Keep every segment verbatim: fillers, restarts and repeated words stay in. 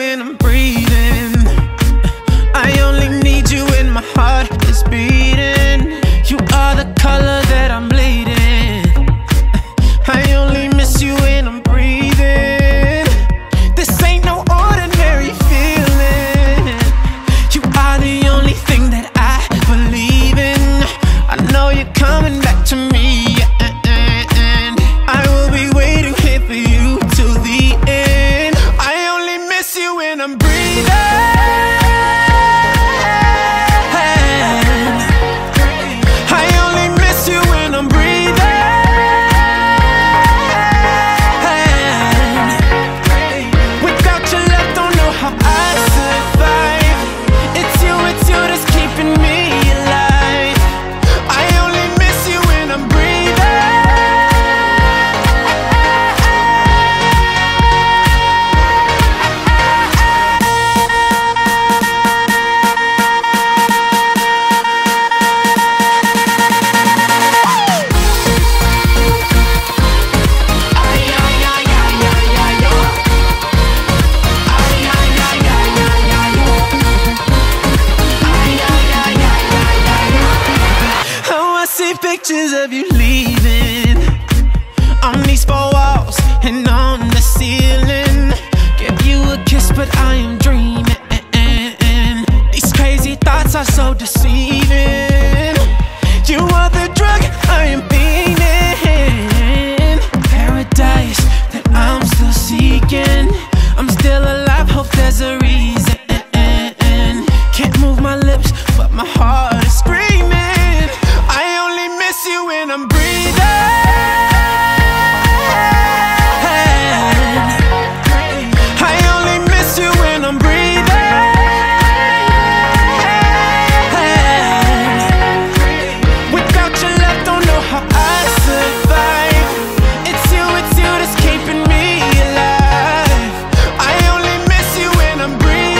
when I'm breathing. I only need you when my heart is beating. You are the color that I'm bleeding. I only miss you when I'm breathing. This ain't no ordinary feeling. You are the only thing that I believe in. I know you're coming back to me, and I will be waiting here for you till the end. I only miss you when I'm breathing. Pictures of you leaving on these four walls and on the ceiling. Give you a kiss, but I am dreaming. These crazy thoughts are so deceiving. You are the drug I am fiending. Paradise that I'm still seeking. I'm still alive, hope there's a reason. Can't move my lips, but my heart is screaming. When I'm breathing, I only miss you when I'm breathing. Without your love, don't know how I survive. It's you, it's you that's keeping me alive. I only miss you when I'm breathing.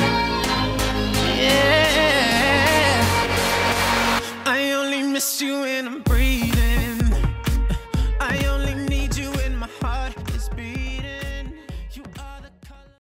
You